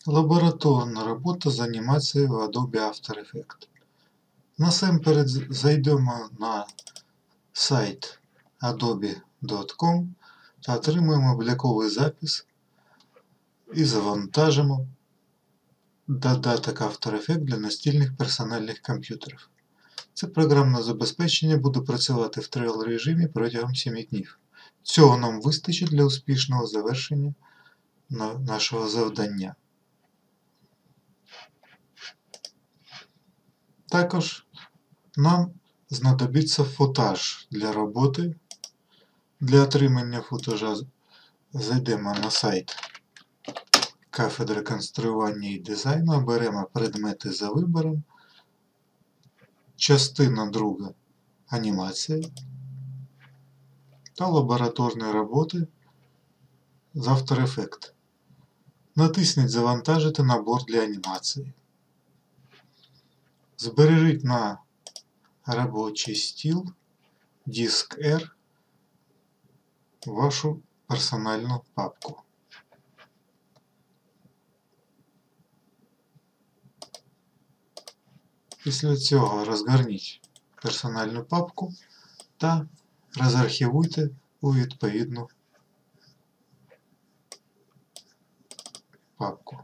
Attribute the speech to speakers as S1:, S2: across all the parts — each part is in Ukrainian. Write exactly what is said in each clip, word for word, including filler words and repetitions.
S1: Лабораторна робота з анімацією в Adobe After Effects. Насамперед зайдемо на сайт adobe крапка com та отримаємо обліковий запис і завантажимо додаток After Effects для настільних персональних комп'ютерів. Це програмне забезпечення буде працювати в трейл режимі протягом семи днів. Цього нам вистачить для успішного завершення нашого завдання. Також нам знадобиться футаж для роботи. Для отримання футажа зайдемо на сайт кафедри конструювання і дизайну, оберемо предмети за вибором, частина друга анімація та лабораторні роботи з After Effects. Натисніть Завантажити набор для анімації. Збережіть на робочий стіл диск R вашу персональну папку. Після цього розгорніть персональну папку та розархівуйте у відповідну папку.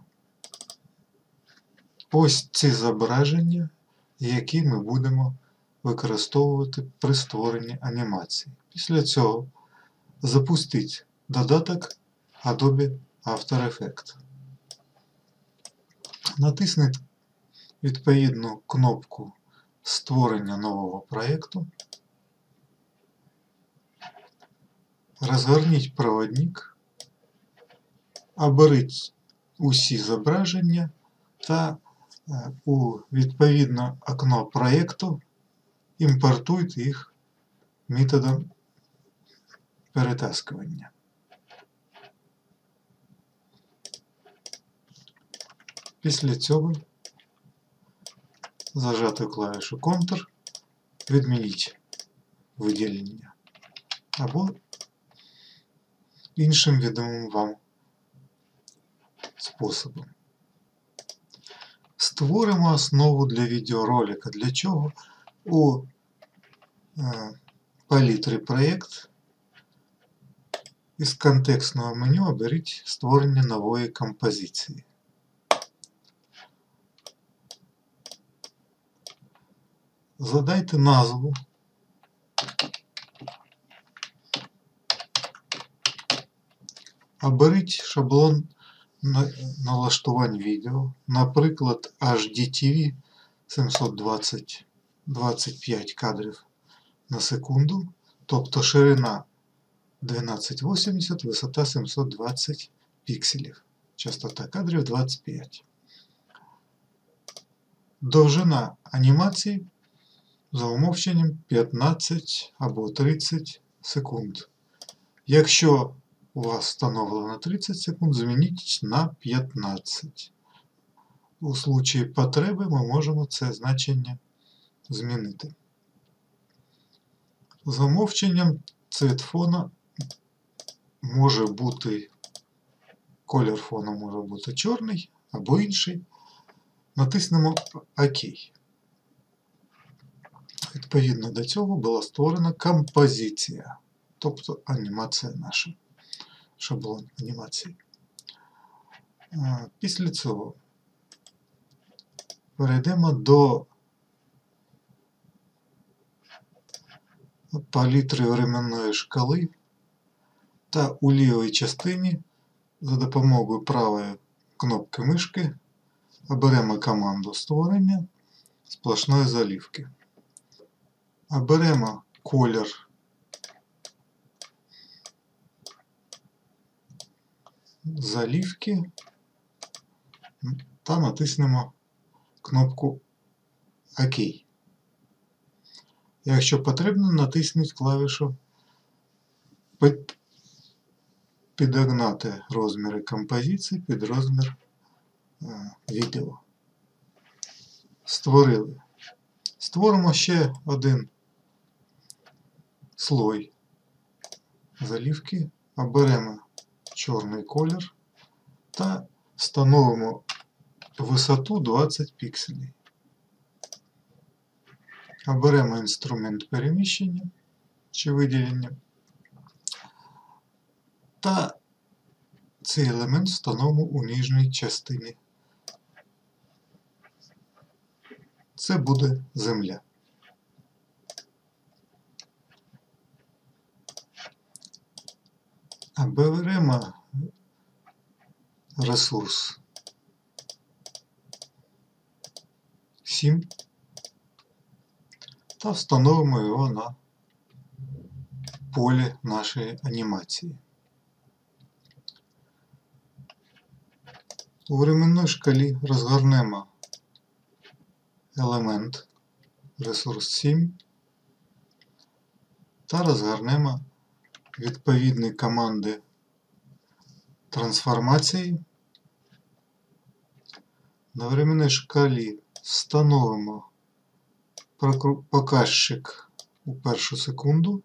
S1: Ось ці зображення, які ми будемо використовувати при створенні анімації. Після цього запустіть додаток Adobe After Effects. Натисніть відповідну кнопку створення нового проєкту. Розгорніть проводник, оберіть усі зображення та у відповідне окно проєкту імпортуйте їх методом перетаскування. Після цього зажату клавішу Ctrl відмініть виділення або іншим відомим вам способом. Створимо основу для відеоролика. Для чого? У е, палітрі проєкт із контекстного меню оберіть створення нової композиції. Задайте назву. Оберіть шаблон налаштувань відео, наприклад, ейч ді ті ві сімсот двадцять двадцять п'ять кадрів на секунду, тобто ширина дванадцять вісімдесят, висота сімсот двадцять пікселів, частота кадрів двадцять п'ять. Довжина анімації за умовченням п'ятнадцять або тридцять секунд. Якщо у вас встановлено тридцять секунд, змініть на п'ятнадцять. У случаї потреби ми можемо це значення змінити. За умовченням цвіт фона може бути, колір фона може бути чорний або інший. Натиснемо ОК. Відповідно до цього була створена композиція, тобто анімація наша. Шаблон анімації. Після цього перейдемо до палітри временної шкали та у лівій частині за допомогою правої кнопки мишки оберемо команду створення сплошної заливки. Оберемо колір заливки та натиснемо кнопку ОК. Якщо потрібно, натисніть клавішу підогнати розміри композиції під розмір відео. Створили. Створимо ще один слой заливки, оберемо чорний колір та встановимо висоту двадцять пікселів. Оберемо інструмент переміщення чи виділення. Та цей елемент встановимо у нижній частині. Це буде земля. Оберемо ресурс сім та встановимо його на полі нашої анімації. У временній шкалі розгорнемо елемент ресурс сім та розгорнемо відповідні команди трансформації. На временній шкалі встановимо показчик у першу секунду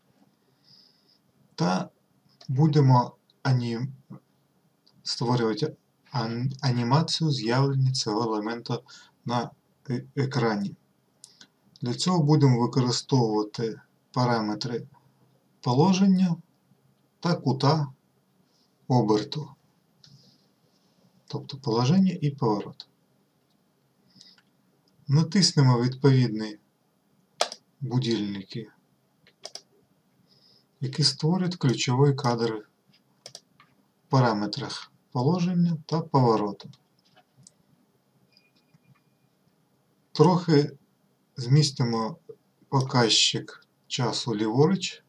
S1: та будемо ані... створювати анімацію з'явлення цього елемента на екрані. Для цього будемо використовувати параметри положення та кута оберту, тобто положення і поворот. Натиснемо відповідні будильники, які створюють ключовий кадр в параметрах положення та повороту. Трохи змістимо показчик часу ліворуч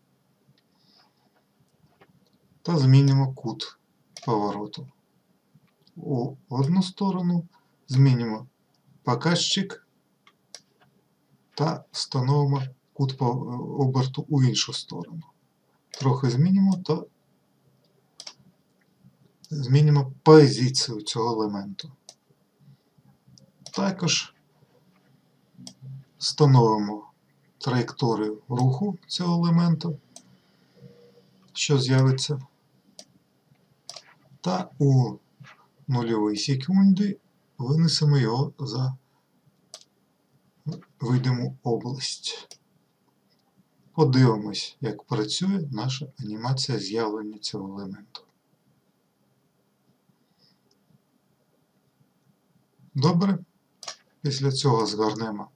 S1: та змінимо кут повороту. У одну сторону змінимо показчик та встановимо кут оберту у іншу сторону. Трохи змінимо та змінимо позицію цього елементу. Також встановимо траєкторію руху цього елементу, що з'явиться, та у нульовій секунді винесемо його за видиму область. Подивимось, як працює наша анімація з'явлення цього елементу. Добре. Після цього згорнемо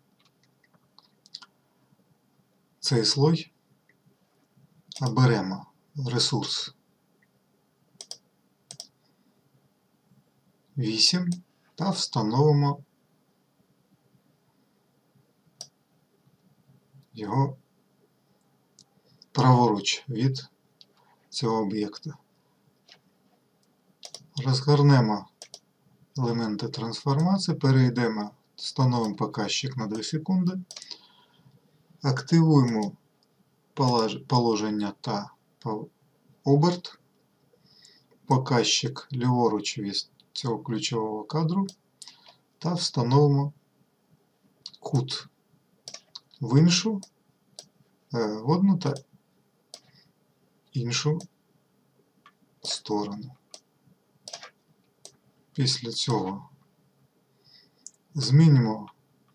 S1: цей слой, оберемо ресурс вісім та встановимо його праворуч від цього об'єкта. Розгорнемо елементи трансформації, перейдемо, встановимо показчик на дві секунди, активуємо положення та оберт, показчик ліворуч від цього ключового кадру та встановимо кут в іншу, в одну та іншу сторону. Після цього змінимо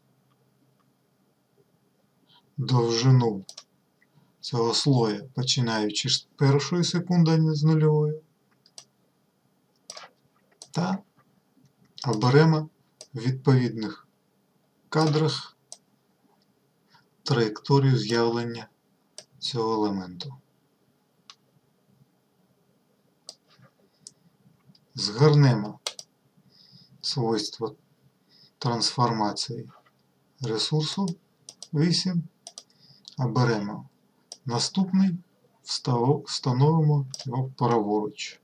S1: довжину цього слоя, починаючи з першої секунди, а не з нульової, та оберемо в відповідних кадрах траєкторію з'явлення цього елементу. Згорнемо свойства трансформації ресурсу вісім, оберемо наступний, встановимо його праворуч.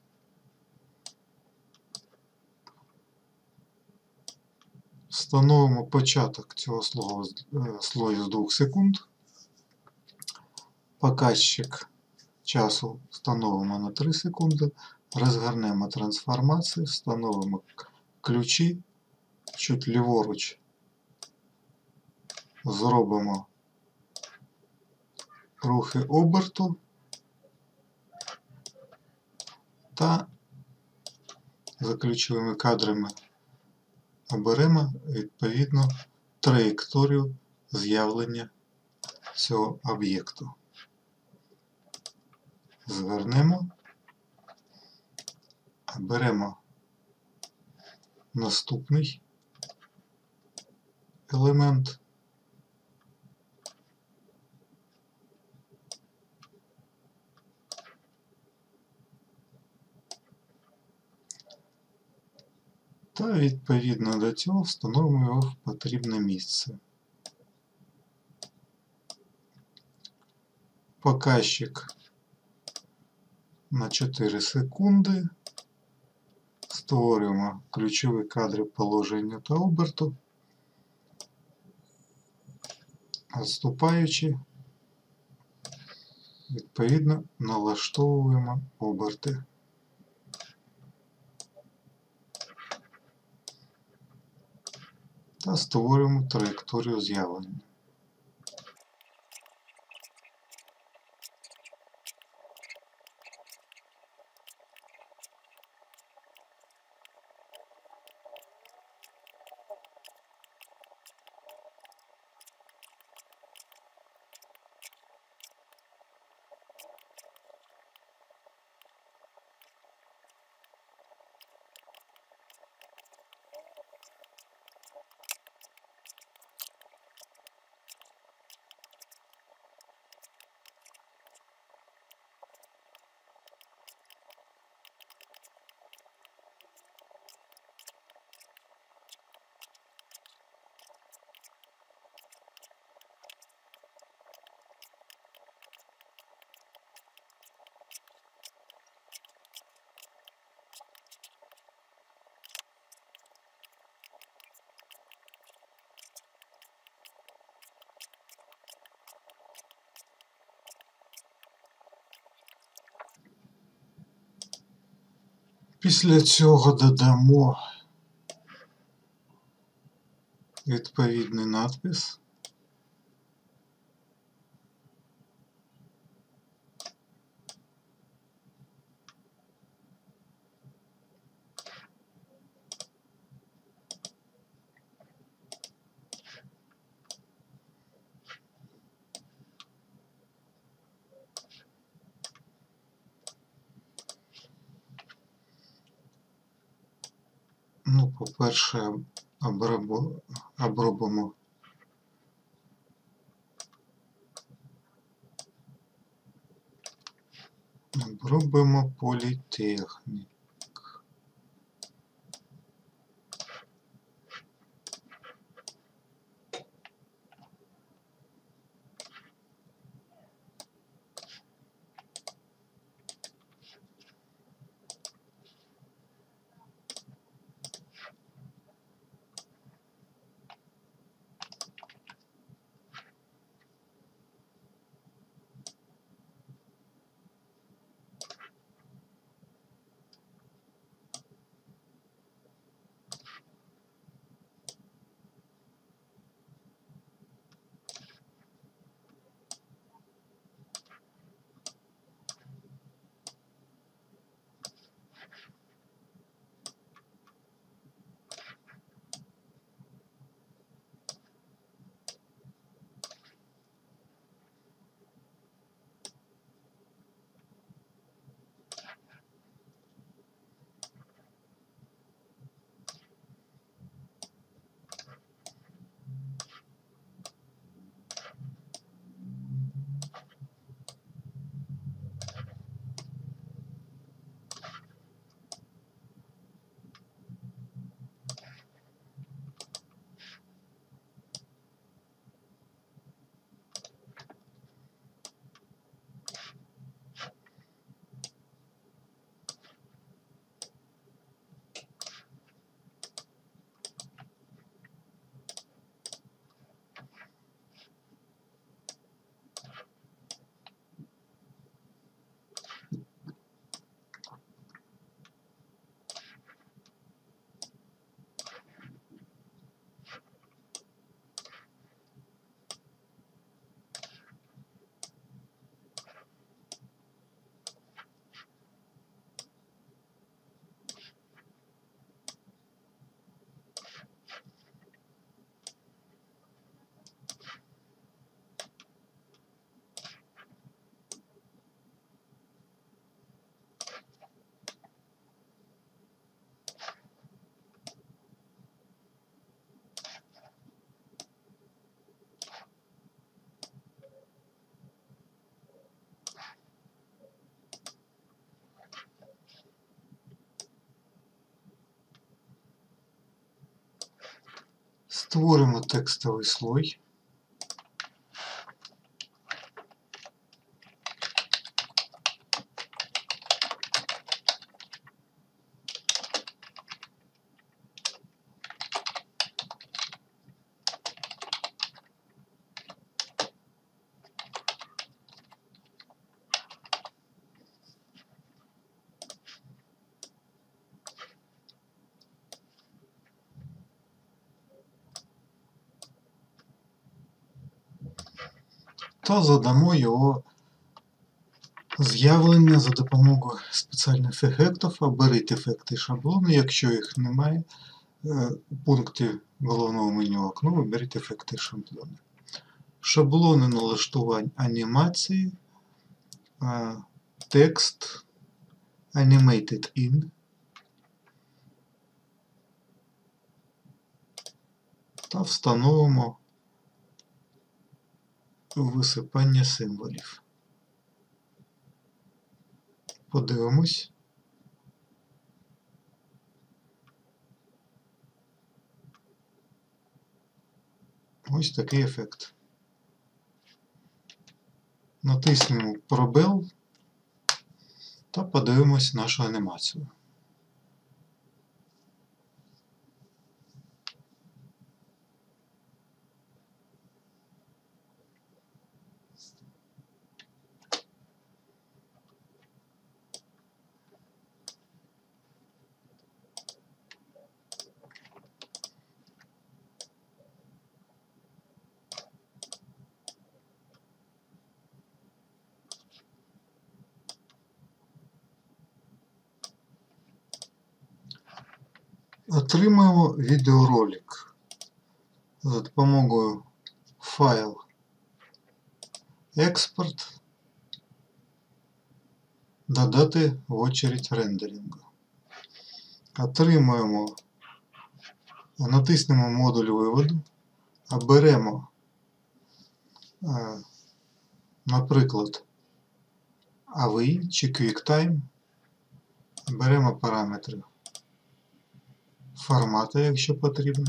S1: Встановимо початок цього слою з двох секунд. Показчик часу встановимо на три секунди. Розгорнемо трансформацію, встановимо ключі, чуть ліворуч зробимо рухи оберту та за ключовими кадрами оберемо відповідно траєкторію з'явлення цього об'єкту. Звернемо, беремо наступний елемент. Та відповідно до цього встановимо його в потрібне місце. Показчик на чотири секунди. Створюємо ключові кадри положення та оберту, відступаючи, відповідно налаштовуємо оберти. Та створюємо траєкторію з'явлення. Після цього додамо відповідний надпис. Ну, по-перше, обробимо обробимо політехнік. Створимо текстовий слой. Та задамо його з'явлення за допомогою спеціальних ефектів. Оберіть ефекти шаблони, якщо їх немає. У пункті головного меню окна виберіть ефекти шаблони. Шаблони налаштувань анімації, текст, Animated In. Та встановимо висипання символів. Подивимось. Ось такий ефект. Натиснемо пробел та подивимось нашу анімацію. Отримаємо відеоролик за допомогою файл експорт, додати в очередь рендерингу. Отримаємо, натиснемо модуль виводу, оберемо, наприклад, ей ві чи QuickTime, беремо параметри формату, якщо потрібно.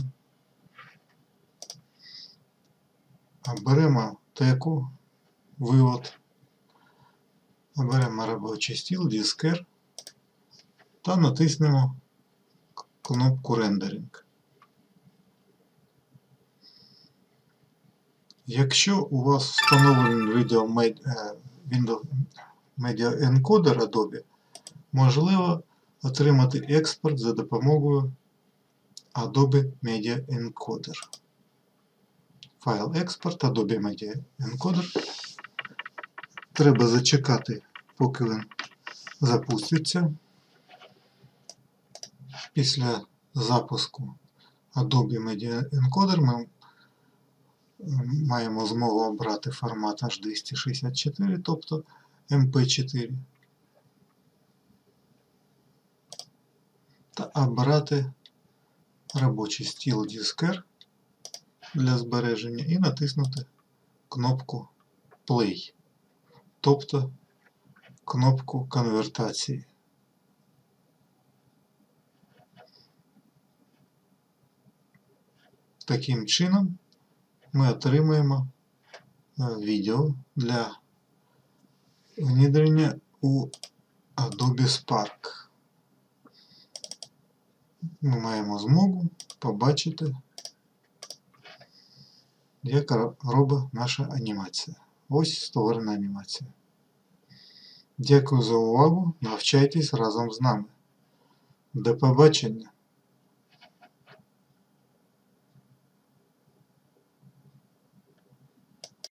S1: Беремо теку, вивод, беремо робочий стіл, дискер та натиснемо кнопку рендеринг. Якщо у вас встановлений відео Windows Media Encoder Adobe, можливо отримати експорт за допомогою Adobe Media Encoder. Файл експорт, Adobe Media Encoder. Треба зачекати, поки він запуститься. Після запуску Adobe Media Encoder ми маємо змогу обрати формат ейч двісті шістдесят чотири, тобто ем пі чотири. Та обрати робочий стіл дискер для збереження і натиснути кнопку Play, тобто кнопку конвертації. Таким чином ми отримаємо відео для внедрення у Adobe Spark. Ми маємо змогу побачити, як робить наша анімація. Ось створена анімація. Дякую за увагу, навчайтесь разом з нами. До побачення!